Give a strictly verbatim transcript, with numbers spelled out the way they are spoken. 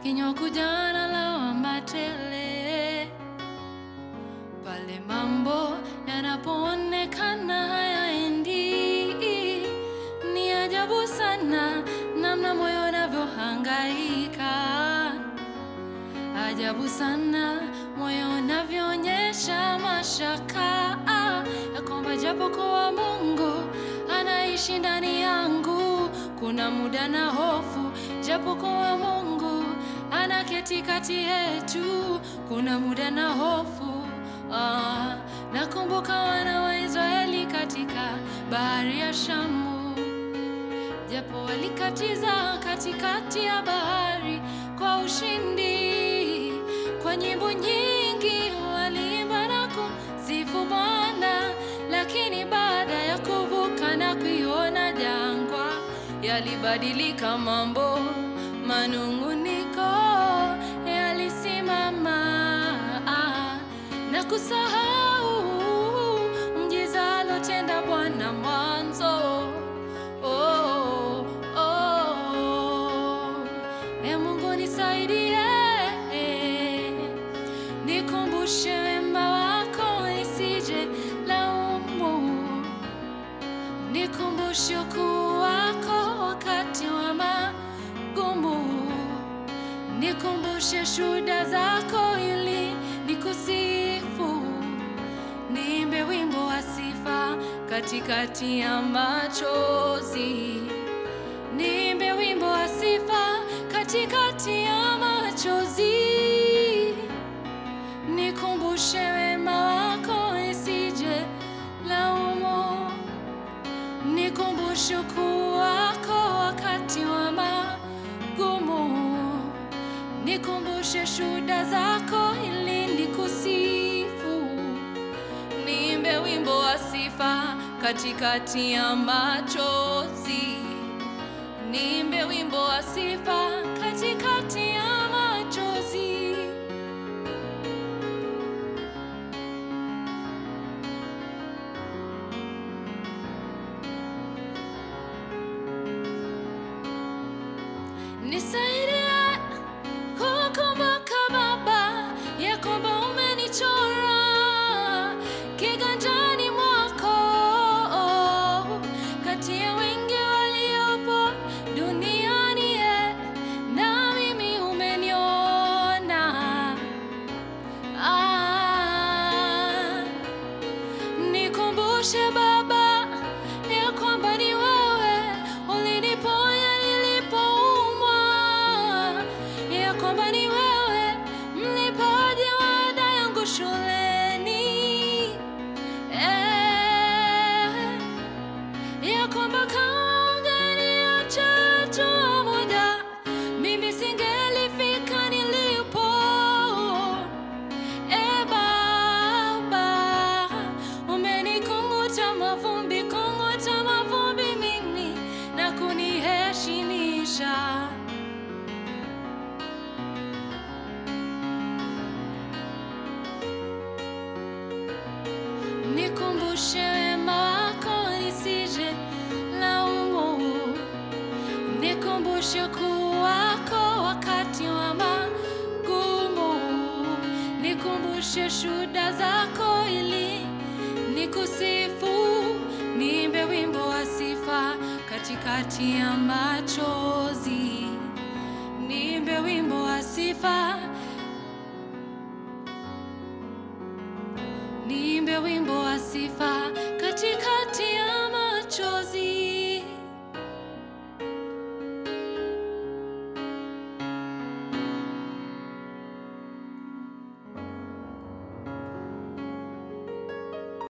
kinywa kujana lawama tele. Pale mambo yanapoonekana hayaendi, ni ajabu sana namna moyo unavyohangaika. Ajabu sana moyo unavyoonyesha mashaka ya kwamba japo kwa Mungu anaishi ndani yangu. Kuna muda na hofu, japo kwa Mungu anaketi kati yetu. Kuna muda na hofu. Ah, nakumbuka wana wa Israeli katika bahari ya Shamu, japo walikatiza katikati ya bahari kwa ushindi. Kwa nyimbo nyingi waliimba na kumsifu Bwana, lakini baada ya kuvuka na kuiona jangwa, yalibadilika mambo. Manunguniko yalisimama na kusahau mjiza alotenda Bwana mwanzo. Oh, oh, e Mungu nisaidie, nikumbushe wema wako nisije laumu. Nikumbushe ukuu wako wakati wa magumu. Nikumbushe shuhuda zako ili nikusifu. Niimbe wimbo wa sifa katikati ya machozi. Niimbe wimbo wa sifa katikati ya machozi. Nikumbushe wema wako nisije laumu. Nikumbushe ukuu wako wakati wa magumu. Nikumbushe shuhuda zako ili nikusifu. Niimbe wimbo wa sifa katikati ya machozi. Niimbe wimbo wa sifa katikati ya machozi. Nisaidie kukumbuka Baba ya kwamba umenichora kiganjani mwako. Kati ya wengi waliopo duniani, na mimi umeniona. Ah, nikumbushe Baba ya kwamba ni wewe uliniponya nilipoumwa, ya kwamba ni wewe mlipaji wa ada yangu shuleni, eh, ya kwamba kaungeniacha hatua moja mimi singelifika nilipo. Eh, Baba umenikunguta mavumbi, kunguta mavumbi mimi na kuniheshimisha. Nikumbushe wema wako nisije laumu. Nikumbushe ukuu wako wakati wa magumu. Nikumbushe shuhuda zako ili nikusifu. Niimbe wimbo wa sifa katikati ya machozi. Niimbe wimbo wa sifa. Niimbe wimbo wa sifa katikati ya machozi.